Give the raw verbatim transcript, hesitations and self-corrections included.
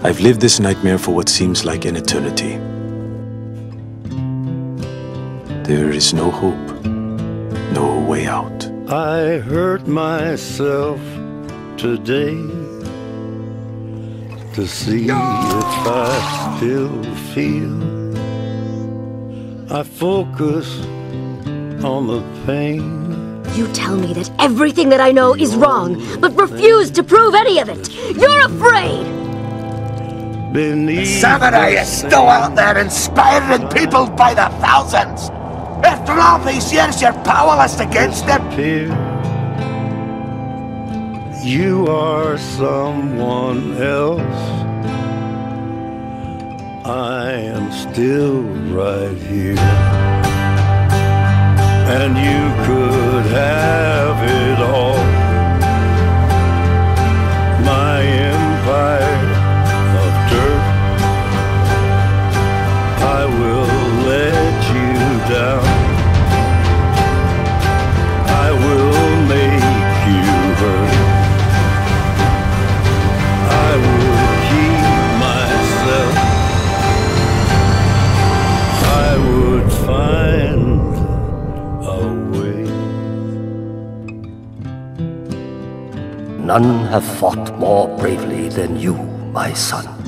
I've lived this nightmare for what seems like an eternity. There is no hope, no way out. I hurt myself today to see if I still feel. I focus on the pain. You tell me that everything that I know is wrong, but refuse to prove any of it. You're afraid! Samurai is still out there inspiring people by the thousands! After all these years, you're powerless against them! You are someone else. I am still right here. And you could have it all. My empire of dirt. I will let you down. I will make you hurt. I will keep myself. I would find a way. None have fought more bravely than you, my son.